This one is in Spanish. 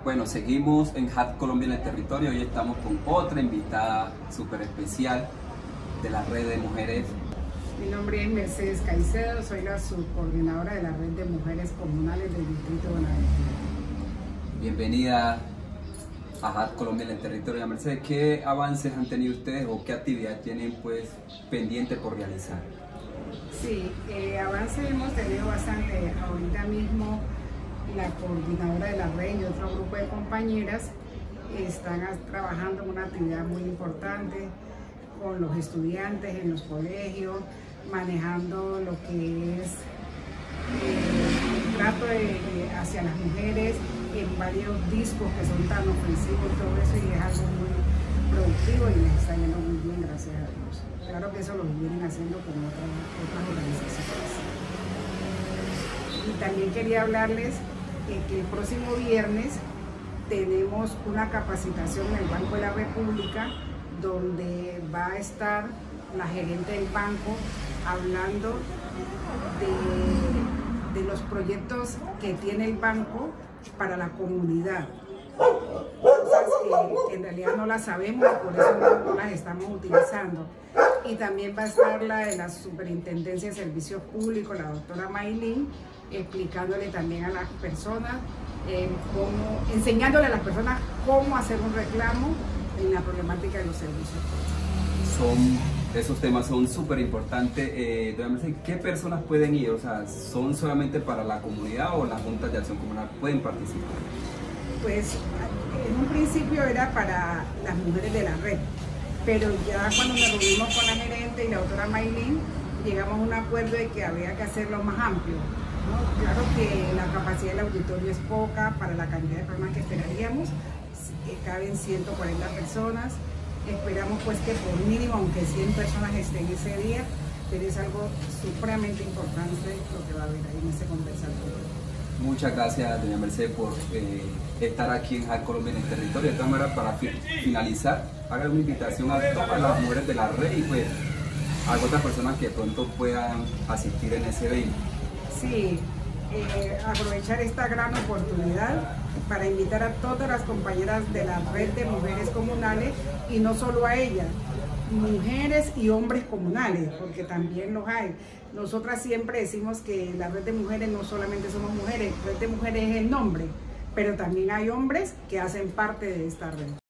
Bueno, seguimos en HAT Colombia en el territorio. Hoy estamos con otra invitada súper especial de la red de mujeres. Mi nombre es Mercedes Caicedo, soy la subcoordinadora de la red de mujeres comunales del distrito de Buenaventura. Bienvenida a HAT Colombia en el territorio. Mercedes, ¿qué avances han tenido ustedes o qué actividad tienen pues pendiente por realizar? Sí, avances hemos tenido bastante. Ahorita mismo la coordinadora de la red y otro grupo de compañeras están trabajando en una actividad muy importante con los estudiantes en los colegios, manejando lo que es el trato hacia las mujeres en varios discos que son tan ofensivos, todo eso, y es algo muy productivo y les está yendo muy bien, gracias a Dios. Claro que eso lo vienen haciendo con otras organizaciones. Y también quería hablarles que el próximo viernes tenemos una capacitación en el Banco de la República, donde va a estar la gerente del banco hablando de los proyectos que tiene el banco para la comunidad. Cosas que en realidad no las sabemos y por eso no las estamos utilizando. Y también va a estar la de la Superintendencia de Servicios Públicos, la doctora Maylin, explicándole también a las personas, enseñándole a las personas cómo hacer un reclamo en la problemática de los servicios. Esos temas son súper importantes. ¿Qué personas pueden ir? O sea, ¿son solamente para la comunidad o las juntas de acción comunal pueden participar? Pues en un principio era para las mujeres de la red, pero ya cuando nos reunimos con la gerente y la doctora Maylin, llegamos a un acuerdo de que había que hacerlo más amplio, ¿no? Claro que la capacidad del auditorio es poca para la cantidad de personas que esperaríamos, caben 140 personas, esperamos pues que por mínimo, aunque 100 personas estén ese día, pero es algo supremamente importante lo que va a haber ahí en ese conversatorio. Muchas gracias, doña Mercedes, por estar aquí en HAT Colombia en el territorio. De todas maneras, para finalizar, haga una invitación a todas las mujeres de la red y pues a otras personas que de pronto puedan asistir en ese evento. Sí, aprovechar esta gran oportunidad para invitar a todas las compañeras de la red de mujeres comunales, y no solo a ellas, mujeres y hombres comunales, porque también los hay. Nosotras siempre decimos que la red de mujeres no solamente somos mujeres, red de mujeres es el nombre, pero también hay hombres que hacen parte de esta red.